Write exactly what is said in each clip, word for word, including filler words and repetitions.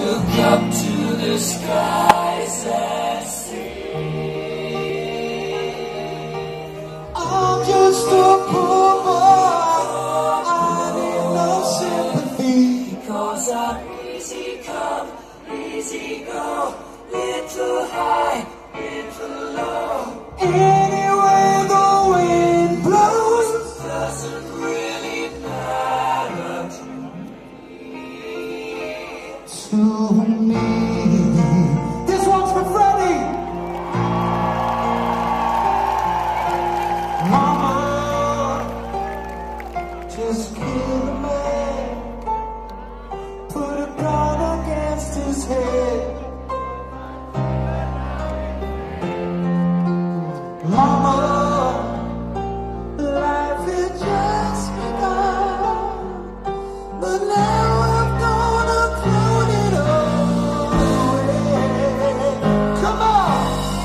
look up to the skies and see. I'm just a poor boy, I need no sympathy. Because I'm easy come, easy go, little high, little low. Anyway the wind blows Doesn't really matter to to me. This one's for Freddie. Mama just killed a man, put a gun against his head. Mama, life had just begun, but now I'm gonna throw it away. Come on!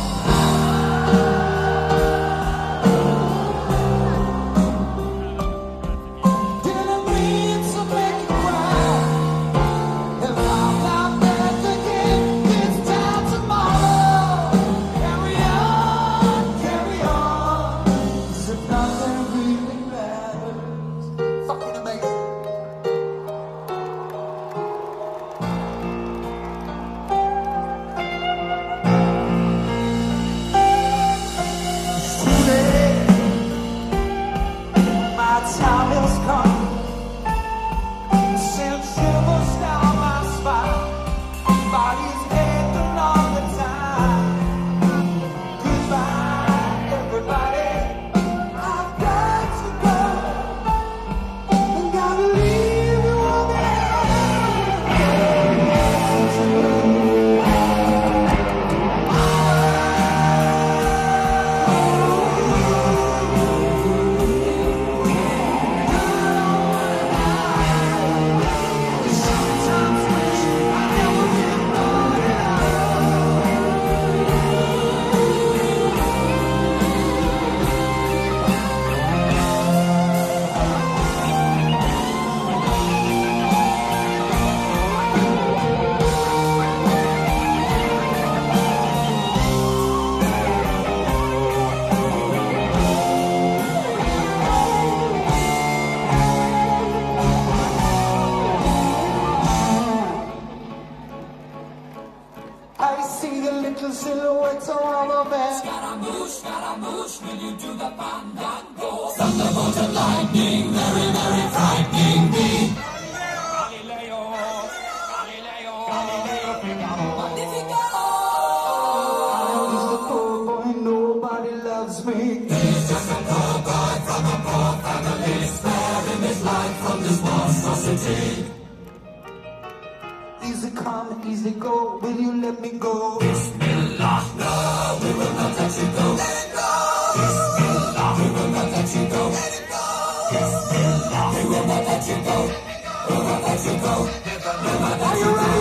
Didn't mean to make you cry. If I'm not back again, it's time tomorrow. Carry on, carry on, 'cause if nothing really matters. Fucking amazing. Today, my time has come. Send shivers down my spine. Body's aching all the time. Goodbye, everybody. I've got to go. And gotta leave you all sometimes wish I never get rooted I see the little silhouettes of all of them. Scaramouche, Scaramouche, will you do the fandango? Thunderbolt and lightning, very, very frightening me. Galileo, Galileo, Galileo, Magnifico! I was the poor boy, nobody loves me. He's just a poor boy from a poor family, sparing his life from this monstrosity. Easy come, easy go, will you let me go? Bismillah, no, we will not let you go. Let it go! Bismillah, we will not let you go. Let it go! Bismillah, we will not let you go. We will not let you go. We will not let you go.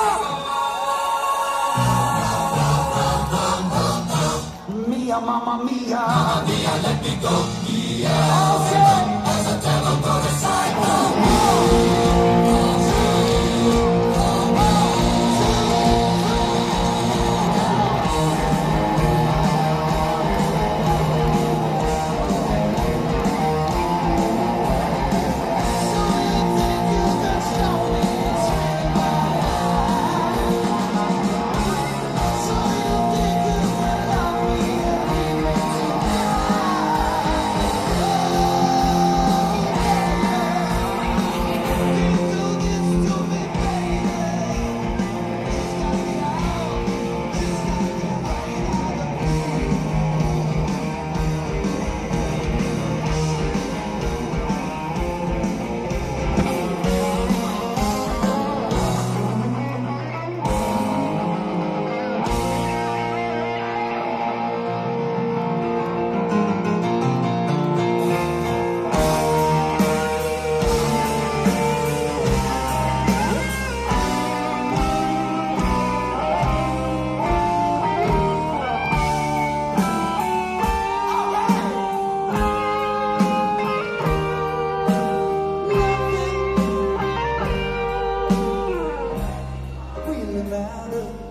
Mia, mamma mia. Mamma mia, let me go. Mia, Okay. as a devil put aside. So you think you could love me? louder.